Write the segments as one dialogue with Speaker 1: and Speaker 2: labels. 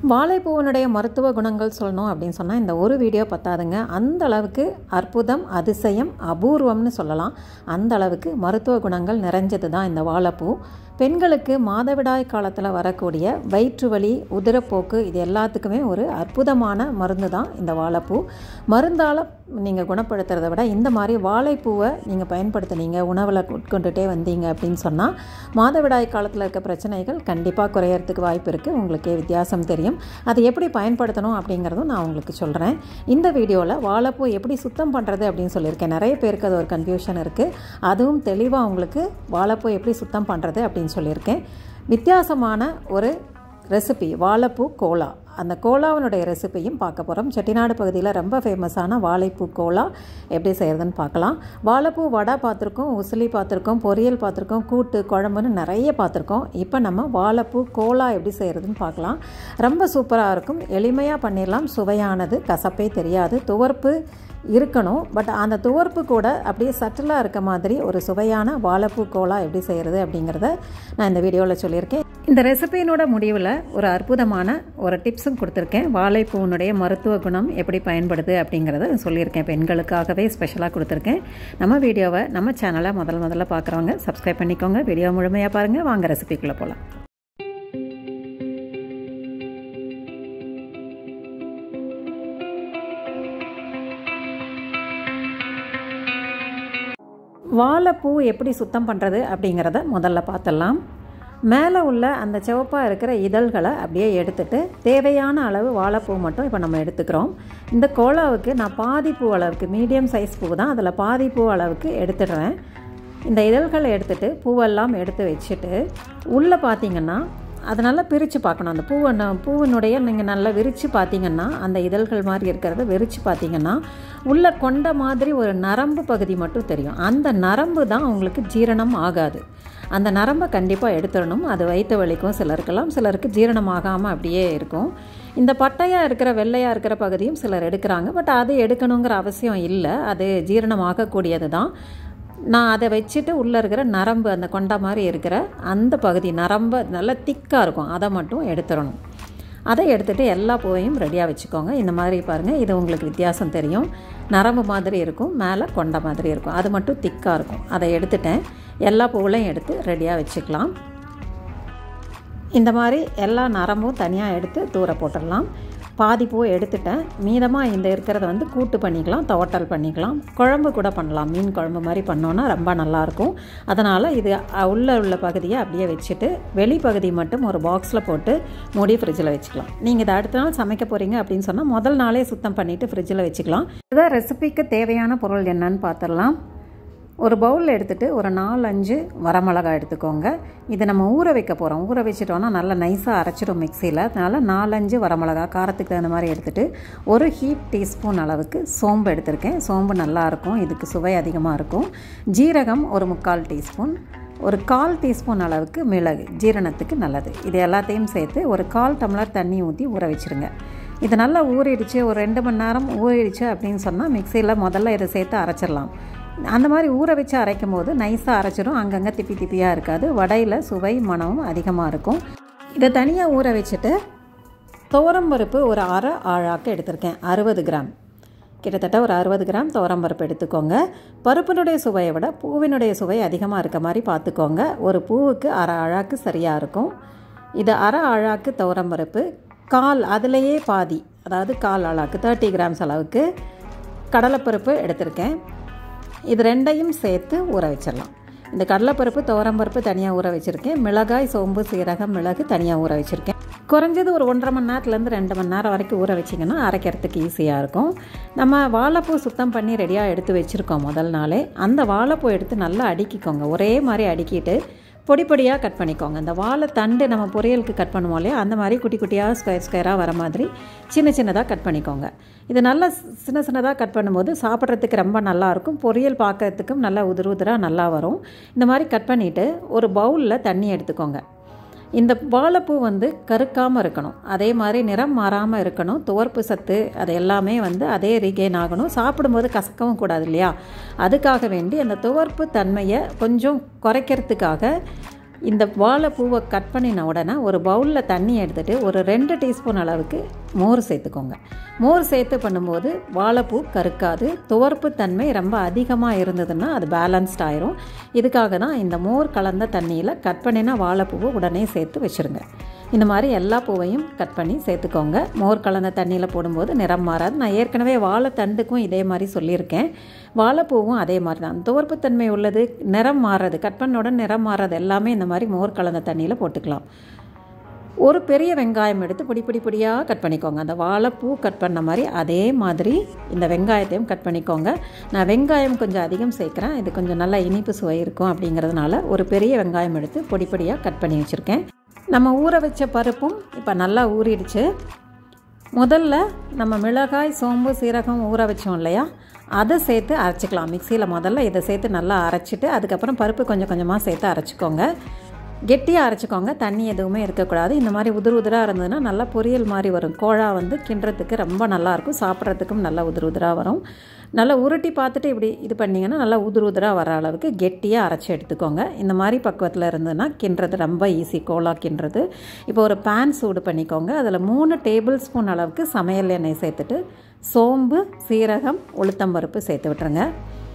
Speaker 1: வாழைப்பூவினுடைய மருத்துவ குணங்கள் சொல்லணும் அப்படின்னு சொன்னால் இந்த ஒரு வீடியோ பத்தாதுங்க. அந்த அளவுக்கு அற்புதம், அதிசயம், அபூர்வம்னு சொல்லலாம். அந்த அளவுக்கு மருத்துவ குணங்கள் நிறைஞ்சது தான் இந்த வாழைப்பூ. பெண்களுக்கு மாதவிடாய் காலத்தில் வரக்கூடிய வயிற்று வலி, உதிரப்போக்கு இது எல்லாத்துக்குமே ஒரு அற்புதமான மருந்து தான் இந்த வாழைப்பூ. மருந்தால் நீங்கள் குணப்படுத்துறதை விட இந்த மாதிரி வாழைப்பூவை நீங்கள் பயன்படுத்தினீங்க, உணவில் உட்கொண்டுட்டே வந்தீங்க அப்படின்னு சொன்னால் மாதவிடாய் காலத்தில் இருக்க பிரச்சனைகள் கண்டிப்பாக குறையறதுக்கு வாய்ப்பு இருக்குது. உங்களுக்கே வித்தியாசம் தெரியும். அதை எப்படி பயன்படுத்தணும் அப்படிங்கிறதும் நான் உங்களுக்கு சொல்கிறேன். இந்த வீடியோவில் வாழைப்பூ எப்படி சுத்தம் பண்ணுறது அப்படின்னு சொல்லியிருக்கேன். நிறைய பேருக்கு அது ஒரு கன்ஃபியூஷன் இருக்குது. அதுவும் தெளிவாக உங்களுக்கு வாழைப்பூ எப்படி சுத்தம் பண்ணுறது அப்படின்னு சொல்லியிருக்கேன். வித்தியாசமான ஒரு ரெசிபி வாழைப்பூ கோலா. அந்த கோலாவினுடைய ரெசிபியும் பார்க்க போகிறோம். செட்டிநாடு பகுதியில் ரொம்ப ஃபேமஸான வாழைப்பூ கோலா எப்படி செய்கிறதுன்னு பார்க்கலாம். வாழைப்பூ வடை பார்த்துருக்கோம், உசிலி பார்த்துருக்கோம், பொரியல் பார்த்துருக்கோம், கூட்டு, குழம்புன்னு நிறைய பார்த்துருக்கோம். இப்போ நம்ம வாழைப்பூ கோலா எப்படி செய்கிறதுன்னு பார்க்கலாம். ரொம்ப சூப்பராக இருக்கும். எளிமையாக பண்ணிடலாம். சுவையானது, கசப்பே தெரியாது. துவர்ப்பு இருக்கணும், பட் அந்த துவர்ப்பு கூட அப்படியே சட்டிலாக இருக்க மாதிரி ஒரு சுவையான வாழைப்பூ கோலா எப்படி செய்கிறது அப்படிங்கிறத நான் இந்த வீடியோவில் சொல்லியிருக்கேன். இந்த ரெசிபியினோட முடிவில் ஒரு அற்புதமான ஒரு டிப்ஸும் கொடுத்துருக்கேன். வாழைப்பூனுடைய மருத்துவ குணம் எப்படி பயன்படுது அப்படிங்கிறத சொல்லியிருக்கேன். பெண்களுக்காகவே ஸ்பெஷலாக கொடுத்துருக்கேன். நம்ம வீடியோவை, நம்ம சேனலை முதல்ல பார்க்குறவங்க சப்ஸ்கிரைப் பண்ணிக்கோங்க. வீடியோ முழுமையாக பாருங்கள். வாங்க ரெசிபிக்குள்ளே போகலாம். வாழைப்பூ எப்படி சுத்தம் பண்ணுறது அப்படிங்கிறத முதல்ல பார்த்துடலாம். மேலே உள்ள அந்த சிவப்பாக இருக்கிற இதழ்களை அப்படியே எடுத்துகிட்டு தேவையான அளவு வாழைப்பூ மட்டும் இப்போ நம்ம எடுத்துக்கிறோம். இந்த கோலாவுக்கு நான் பாதி பூ அளவுக்கு, மீடியம் சைஸ் பூ தான், அதில் பாதி பூ அளவுக்கு எடுத்துடுறேன். இந்த இதழ்களை எடுத்துகிட்டு பூவெல்லாம் எடுத்து வச்சுட்டு உள்ளே பார்த்திங்கன்னா அதை நல்லா பிரித்து பார்க்கணும். அந்த பூவினுடைய நீங்கள் நல்லா விரித்து பார்த்திங்கன்னா, அந்த இதழ்கள் மாதிரி இருக்கிறத விரித்து பார்த்திங்கன்னா உள்ளே கொண்ட மாதிரி ஒரு நரம்பு பகுதி மட்டும் தெரியும். அந்த நரம்பு தான் உங்களுக்கு ஜீரணம் ஆகாது. அந்த நரம்பை கண்டிப்பாக எடுத்துடணும். அது வயிற்று வலிக்கும் சிலருக்கெல்லாம், சிலருக்கு ஜீரணம் ஆகாமல் அப்படியே இருக்கும். இந்த பட்டையாக இருக்கிற, வெள்ளையாக இருக்கிற பகுதியும் சிலர் எடுக்கிறாங்க. பட் அது எடுக்கணுங்கிற அவசியம் இல்லை. அது ஜீரணமாகக்கூடியது தான். நான் அதை வச்சுட்டு உள்ளே இருக்கிற நரம்பு, அந்த கொண்ட மாதிரி இருக்கிற அந்த பகுதி நரம்பு நல்லா திக்காக இருக்கும், அதை மட்டும் எடுத்துடணும். அதை எடுத்துகிட்டு எல்லா பூவையும் ரெடியாக வச்சுக்கோங்க. இந்த மாதிரி பாருங்கள், இது உங்களுக்கு வித்தியாசம் தெரியும். நரம்பு மாதிரி இருக்கும், மேலே கொண்ட மாதிரி இருக்கும், அது மட்டும் திக்காக இருக்கும். அதை எடுத்துட்டேன். எல்லா பூவிலையும் எடுத்து ரெடியாக வச்சுக்கலாம். இந்த மாதிரி எல்லா நரம்பும் தனியாக எடுத்து தூர போட்டுடலாம். பாதி பூ எடுத்துட்டேன். மீதமாக இந்த இருக்கிறத கூட்டு பண்ணிக்கலாம், துவட்டல் பண்ணிக்கலாம், குழம்பு கூட பண்ணலாம். மீன் குழம்பு மாதிரி பண்ணோன்னா ரொம்ப நல்லாயிருக்கும். அதனால் இது உள்ள பகுதியை அப்படியே வச்சுட்டு வெளிப்பகுதி மட்டும் ஒரு பாக்ஸில் போட்டு மூடி ஃப்ரிட்ஜில் வச்சுக்கலாம். நீங்கள் இதை அடுத்த நாள் சமைக்க போகிறீங்க அப்படின்னு சொன்னால் முதல் நாளே சுத்தம் பண்ணிவிட்டு ஃப்ரிட்ஜில் வச்சுக்கலாம். இதான் ரெசிபிக்கு தேவையான பொருள் என்னன்னு பார்த்துடலாம். ஒரு பவுலில் எடுத்துகிட்டு ஒரு 4-5 வரமிளகாய் எடுத்துக்கோங்க. இதை நம்ம ஊற வைக்க போகிறோம். ஊற வச்சுட்டோன்னா நல்லா நைஸாக அரைச்சிடும் மிக்சியில். அதனால் 4-5 வரமிளகாய் காரத்துக்கு தகுந்த மாதிரி எடுத்துகிட்டு ஒரு ஹீட் டீஸ்பூன் அளவுக்கு சோம்பு எடுத்திருக்கேன். சோம்பு நல்லாயிருக்கும், இதுக்கு சுவை அதிகமாக இருக்கும். ஜீரகம் ஒரு 3/4 டீஸ்பூன், ஒரு 1/4 டீஸ்பூன் அளவுக்கு மிளகு, ஜீரணத்துக்கு நல்லது. இது எல்லாத்தையும் சேர்த்து ஒரு 1/4 டம்ளர் தண்ணி ஊற்றி ஊற வச்சுருங்க. இது நல்லா ஊறிடுச்சு, ஒரு 2 மணி நேரம் ஊறிடுச்சு அப்படின்னு சொன்னால் மிக்சியில் முதல்ல இதை சேர்த்து அரைச்சிடலாம். அந்த மாதிரி ஊற வச்சு அரைக்கும் போது நைஸாக அரைச்சிடும், அங்கங்கே திப்பியாக இருக்காது. வடையில் சுவை, மனமும் அதிகமாக இருக்கும். இதை தனியாக ஊற வச்சுட்டு துவரம்பருப்பு ஒரு அரை ஆழாக்கு எடுத்திருக்கேன், 60 கிராம். கிட்டத்தட்ட ஒரு 60 கிராம் துவரம்பருப்பு எடுத்துக்கோங்க. பருப்பினுடைய சுவையை விட பூவினுடைய சுவை அதிகமாக இருக்க மாதிரி பார்த்துக்கோங்க. ஒரு பூவுக்கு அரை ஆழாக்கு சரியாக இருக்கும். இது அரை ஆழாக்கு துவரம்பருப்பு, அதுலேயே பாதி, அதாவது 1/4 ஆழாக்கு 30 கிராம்ஸ் அளவுக்கு கடலைப்பருப்பு எடுத்திருக்கேன். இது ரெண்டையும் சேர்த்து ஊற வச்சிடலாம். இந்த கடலைப்பருப்பு, துவரம்பருப்பு தனியாக ஊற வச்சுருக்கேன். மிளகாய், சோம்பு, சீரகம், மிளகு தனியாக ஊற வச்சுருக்கேன். குறைஞ்சது ஒரு 1.5 மணி நேரத்துலேருந்து 2 மணி நேரம் வரைக்கும் ஊற வச்சிங்கன்னா அரைக்கிறதுக்கு ஈஸியாக இருக்கும். நம்ம வாழைப்பூ சுத்தம் பண்ணி ரெடியாக எடுத்து வச்சுருக்கோம் முதல் நாளே. அந்த வாழைப்பூ எடுத்து நல்லா அடுக்கிக்கோங்க. ஒரே மாதிரி அடுக்கிட்டு பொடி பொடியாக கட் பண்ணிக்கோங்க. இந்த வாழை தண்டு நம்ம பொரியலுக்கு கட் பண்ணுவோம் இல்லையா, அந்த மாதிரி குட்டி குட்டியாக ஸ்கொயராக வர மாதிரி சின்னதாக கட் பண்ணிக்கோங்க. இது நல்லா சின்னதாக கட் பண்ணும்போது சாப்பிட்றதுக்கு ரொம்ப நல்லாயிருக்கும். பொரியல் பார்க்கறதுக்கும் நல்லா உதிராக நல்லா வரும். இந்த மாதிரி கட் பண்ணிவிட்டு ஒரு பவுலில் தண்ணி எடுத்துக்கோங்க. இந்த வாழைப்பூ கருக்காமல் இருக்கணும், அதே மாதிரி நிறம் மாறாமல் இருக்கணும். துவர்ப்பு சத்து அது எல்லாமே அதே ரீகெயின் ஆகணும். சாப்பிடும்போது கசக்கவும் கூடாது இல்லையா, அதுக்காக வேண்டி அந்த துவர்ப்பு தன்மையை கொஞ்சம் குறைக்கிறதுக்காக இந்த வாழைப்பூவை கட் பண்ணின உடனே ஒரு பவுலில் தண்ணி எடுத்துகிட்டு ஒரு 2 டீஸ்பூன் அளவுக்கு மோர் சேர்த்துக்கோங்க. மோர் சேர்த்து பண்ணும்போது வாழைப்பூ கருக்காது. துவர்ப்பு தன்மை ரொம்ப அதிகமாக இருந்ததுன்னா அது பேலன்ஸ்ட் ஆயிரும். இதுக்காக தான் இந்த மோர் கலந்த தண்ணியில் கட் பண்ணின வாழைப்பூவை உடனே சேர்த்து வச்சுருங்க. இந்த மாதிரி எல்லா பூவையும் கட் பண்ணி சேர்த்துக்கோங்க. மோர் கலந்த தண்ணியில் போடும்போது நிறம் மாறாது. நான் ஏற்கனவே வாழைத்தண்டுக்கும் இதே மாதிரி சொல்லியிருக்கேன். வாழைப்பூவும் அதே மாதிரி தான். துவர்ப்புத்தன்மை உள்ளது, நிறம் மாறுறது, கட் பண்ண உடனே நிறம் மாறுறது எல்லாமே இந்த மாதிரி மோர் கலந்த தண்ணியில் போட்டுக்கலாம். ஒரு பெரிய வெங்காயம் எடுத்து பொடியாக கட் பண்ணிக்கோங்க. அந்த வாழைப்பூ கட் பண்ண மாதிரி அதே மாதிரி இந்த வெங்காயத்தையும் கட் பண்ணிக்கோங்க. நான் வெங்காயம் கொஞ்சம் அதிகம் சேர்க்குறேன். இது கொஞ்சம் நல்லா இனிப்பு சுவை இருக்கும் அப்படிங்கிறதுனால ஒரு பெரிய வெங்காயம் எடுத்து பொடியாக கட் பண்ணி வச்சுருக்கேன். நம்ம ஊற வச்ச பருப்பும் இப்போ நல்லா ஊறிடுச்சு. முதல்ல நம்ம மிளகாய், சோம்பு, சீரகம் ஊற வச்சோம் இல்லையா, அதை சேர்த்து அரைச்சிக்கலாம். மிக்சியில் முதல்ல இதை சேர்த்து நல்லா அரைச்சிட்டு அதுக்கப்புறம் பருப்பு கொஞ்சம் கொஞ்சமாக சேர்த்து அரைச்சிக்கோங்க. கெட்டியாக அரைச்சிக்கோங்க, தண்ணி எதுவுமே இருக்கக்கூடாது. இந்த மாதிரி உதிராக இருந்ததுன்னா நல்லா பொரியல் மாதிரி வரும். கோழா கிண்டுறதுக்கு ரொம்ப நல்லாயிருக்கும், சாப்பிட்றதுக்கும் நல்லா உதிராக வரும். நல்லா உருட்டி பார்த்துட்டு இப்படி இது பண்ணிங்கன்னா நல்லா உதிராக வர அளவுக்கு கெட்டியாக அரைச்சி எடுத்துக்கோங்க. இந்த மாதிரி பக்குவத்தில் இருந்ததுன்னா கிண்டுறது ரொம்ப ஈஸி, கோலா கிண்டுறது. இப்போ ஒரு பேன் சூடு பண்ணிக்கோங்க. அதில் 3 டேபிள் ஸ்பூன் அளவுக்கு சமையல் எண்ணெய் சேர்த்துட்டு சோம்பு, சீரகம், உளுத்தம்பருப்பு சேர்த்து விட்டுருங்க.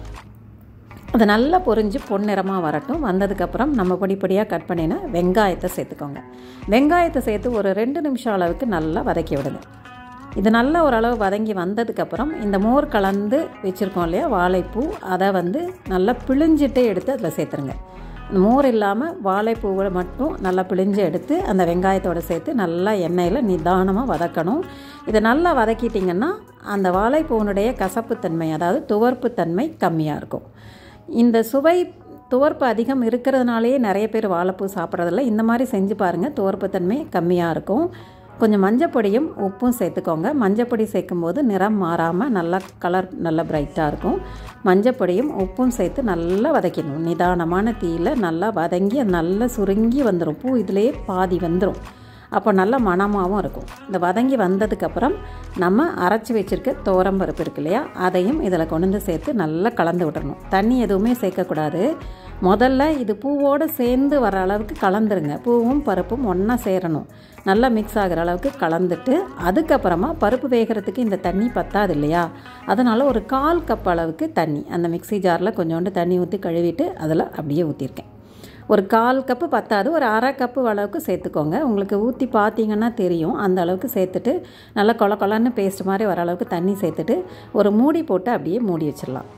Speaker 1: அது நல்லா பொரிஞ்சு பொன்னிறமாக வரட்டும். வந்ததுக்கப்புறம் நம்ம பொடியாக கட் பண்ணின வெங்காயத்தை சேர்த்துக்கோங்க. வெங்காயத்தை சேர்த்து ஒரு 2 நிமிஷம் அளவுக்கு நல்லா வதக்கி விடுங்க. இது நல்லா ஓரளவு வதங்கி வந்ததுக்கப்புறம் இந்த மோர் கலந்து வச்சுருக்கோம் இல்லையா வாழைப்பூ, அதை நல்லா பிழிஞ்சிட்டே எடுத்து அதில் சேர்த்துருங்க. மோர் இல்லாமல் வாழைப்பூவை மட்டும் நல்லா பிழிஞ்சு எடுத்து அந்த வெங்காயத்தோடு சேர்த்து நல்லா எண்ணெயில் நிதானமாக வதக்கணும். இதை நல்லா வதக்கிட்டிங்கன்னா அந்த வாழைப்பூனுடைய கசப்புத்தன்மை, அதாவது துவர்ப்புத்தன்மை கம்மியாக இருக்கும். இந்த சுவை துவர்ப்பு அதிகம் இருக்கிறதுனாலேயே நிறைய பேர் வாழைப்பூ சாப்பிட்றதில்ல. இந்த மாதிரி செஞ்சு பாருங்கள், துவர்ப்புத்தன்மை கம்மியாக இருக்கும். கொஞ்சம் மஞ்சப்பொடியும் உப்பும் சேர்த்துக்கோங்க. மஞ்சப்பொடி சேர்க்கும்போது நிறம் மாறாமல் நல்லா கலர் நல்லா பிரைட்டாக இருக்கும். மஞ்சப்பொடியும் உப்பும் சேர்த்து நல்லா வதக்கிடணும். நிதானமான தீயில் நல்லா வதங்கி நல்லா சுருங்கி வந்துடும். பூ இதிலே பாதி வந்துடும். அப்போ நல்ல மணமாகவும் இருக்கும். இந்த வதங்கி வந்ததுக்கப்புறம் நம்ம அரைச்சி வச்சுருக்க துவரம்பருப்பு இருக்கு இல்லையா, அதையும் இதில் கொண்டு சேர்த்து நல்லா கலந்து விட்டுறணும். தண்ணி எதுவுமே சேர்க்கக்கூடாது. முதல்ல இது பூவோடு சேர்ந்து வர அளவுக்கு கலந்துருங்க. பூவும் பருப்பும் ஒன்றா சேரணும். நல்லா மிக்ஸ் ஆகிற அளவுக்கு கலந்துட்டு அதுக்கப்புறமா பருப்பு வேகிறதுக்கு இந்த தண்ணி பத்தாது இல்லையா, அதனால் ஒரு 1/4 கப் அளவுக்கு தண்ணி அந்த மிக்ஸி ஜாரில் கொஞ்சோண்டு தண்ணி ஊற்றி கழுவிட்டு அதில் அப்படியே ஊற்றிருக்கேன். ஒரு 1/4 கப்பு பத்தாது, ஒரு 1/2 கப்பு அளவுக்கு சேர்த்துக்கோங்க. உங்களுக்கு ஊற்றி பார்த்தீங்கன்னா தெரியும். அந்த அளவுக்கு சேர்த்துட்டு நல்லா கொலன்னு பேஸ்ட் மாதிரி வர அளவுக்கு தண்ணி சேர்த்துட்டு ஒரு மூடி போட்டு அப்படியே மூடி வச்சிடலாம்.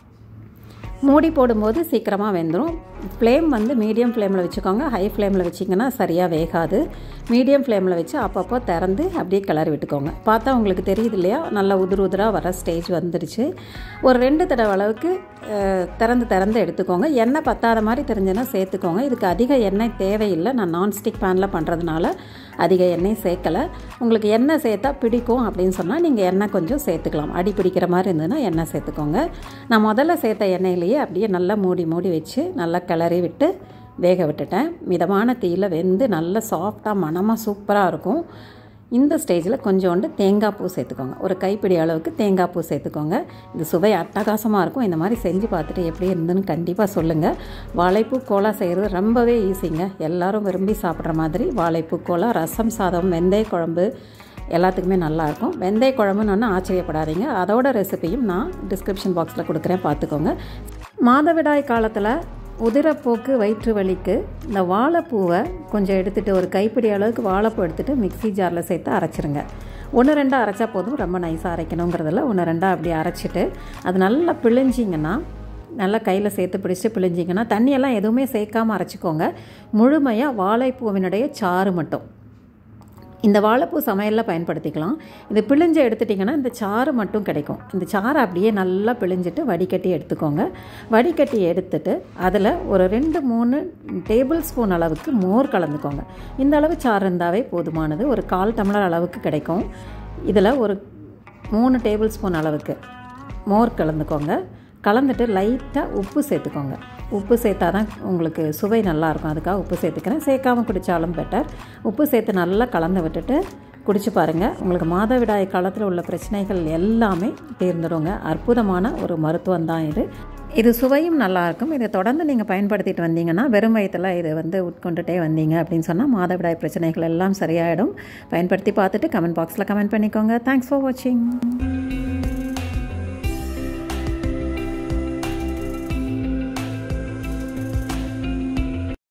Speaker 1: மூடி போடும்போது சீக்கிரமாக வெந்துடும். ஃப்ளேம் மீடியம் ஃப்ளேமில் வச்சுக்கோங்க. ஹை ஃப்ளேமில் வச்சிங்கன்னா சரியாக வேகாது. மீடியம் ஃப்ளேமில் வச்சு அப்பப்போ திறந்து அப்படியே கிளறி விட்டுக்கோங்க. பார்த்தா உங்களுக்கு தெரியுது இல்லையா, நல்லா உதிராக வர ஸ்டேஜ் வந்துடுச்சு. ஒரு 2 தடவை அளவுக்கு திறந்து எடுத்துக்கோங்க. எண்ணெய் பத்தாத மாதிரி தெரிஞ்சுன்னா சேர்த்துக்கோங்க. இதுக்கு அதிக எண்ணெய் தேவையில்லை. நான் நான்ஸ்டிக் பேனில் பண்ணுறதுனால அதிக எண்ணெய் சேர்க்கலை. உங்களுக்கு எண்ணெய் சேர்த்தா பிடிக்கும் அப்படின்னு சொன்னால் நீங்கள் எண்ணெய் கொஞ்சம் சேர்த்துக்கலாம். அடி பிடிக்கிற மாதிரி இருந்ததுன்னா எண்ணெய் சேர்த்துக்கோங்க. நான் முதல்ல சேர்த்த எண்ணெயிலேயே அப்படியே நல்லா மூடி வச்சு நல்லா கிளறி விட்டு வேக விட்டுட்டேன். மிதமான தீயில் வெந்து நல்லா சாஃப்டாக மணமாக சூப்பராக இருக்கும். இந்த ஸ்டேஜில் கொஞ்சோண்டு தேங்காய் பூ சேர்த்துக்கோங்க. ஒரு கைப்பிடி அளவுக்கு தேங்காய் பூ சேர்த்துக்கோங்க. இது சுவை அட்டகாசமாக இருக்கும். இந்த மாதிரி செஞ்சு பார்த்துட்டு எப்படி இருந்துன்னு கண்டிப்பாக சொல்லுங்கள். வாழைப்பூ கோலா செய்கிறது ரொம்பவே ஈஸிங்க. எல்லோரும் விரும்பி சாப்பிட்ற மாதிரி வாழைப்பூ கோலா, ரசம் சாதம், வெந்தய குழம்பு எல்லாத்துக்குமே நல்லாயிருக்கும். வெந்தய குழம்புன்னு ஒன்று ஆச்சரியப்படாதீங்க. அதோட ரெசிபியும் நான் டிஸ்கிரிப்ஷன் பாக்ஸில் கொடுக்குறேன், பார்த்துக்கோங்க. மாதவிடாய் காலத்தில் உதிரப்போக்கு, வயிற்று வலிக்கு இந்த வாழைப்பூவை கொஞ்சம் எடுத்துகிட்டு ஒரு கைப்பிடி அளவுக்கு வாழைப்பூ எடுத்துகிட்டு மிக்ஸி ஜாரில் சேர்த்து அரைச்சிருங்க. 1-2 அரைச்சா போதும், ரொம்ப நைஸாக அரைக்கணுங்கிறதில்ல. 1-2 அப்படி அரைச்சிட்டு அது நல்லா பிழிஞ்சிங்கன்னா, நல்லா கையில் சேர்த்து பிடிச்சி பிழிஞ்சிங்கன்னா, தண்ணியெல்லாம் எதுவுமே சேர்க்காமல் அரைச்சிக்கோங்க. முழுமையாக வாழைப்பூவினுடைய சாறு மட்டும் இந்த வாழைப்பூ சமையலில் பயன்படுத்திக்கலாம். இது பிழிஞ்சு எடுத்துட்டிங்கன்னா இந்த சாறு மட்டும் கிடைக்கும். இந்த சாறை அப்படியே நல்லா பிழிஞ்சிட்டு வடிகட்டி எடுத்துக்கோங்க. வடிகட்டி எடுத்துட்டு அதில் ஒரு 2-3 டேபிள் ஸ்பூன் அளவுக்கு மோர் கலந்துக்கோங்க. இந்த அளவு சாறு இருந்தாவே போதுமானது. ஒரு 1/4 டம்ளர் அளவுக்கு கிடைக்கும். இதில் ஒரு 3 டேபிள் ஸ்பூன் அளவுக்கு மோர் கலந்துக்கோங்க. கலந்துட்டு லைட்டாக உப்பு சேர்த்துக்கோங்க. உப்பு சேர்த்தா தான் உங்களுக்கு சுவை நல்லாயிருக்கும். அதுக்காக உப்பு சேர்த்துக்கிறேன். சேர்க்காமல் குடித்தாலும் பெட்டர். உப்பு சேர்த்து நல்லா கலந்து விட்டுட்டு குடிச்சு பாருங்கள். உங்களுக்கு மாதவிடாய் காலத்தில் உள்ள பிரச்சனைகள் எல்லாமே தீர்ந்துடுங்க. அற்புதமான ஒரு மருத்துவம் தான் இது. இது சுவையும் நல்லாயிருக்கும். இதை தொடர்ந்து நீங்கள் பயன்படுத்திட்டு வந்தீங்கன்னா வெறும் வயிற்றில் இதை உட்கொண்டுட்டே வந்தீங்க அப்படின்னு சொன்னால் மாதவிடாய் பிரச்சனைகள் எல்லாம் சரியாயிடும். பயன்படுத்தி பார்த்துட்டு கமெண்ட் பாக்ஸில் கமெண்ட் பண்ணிக்கோங்க. தேங்க்ஸ் ஃபார் வாட்சிங்.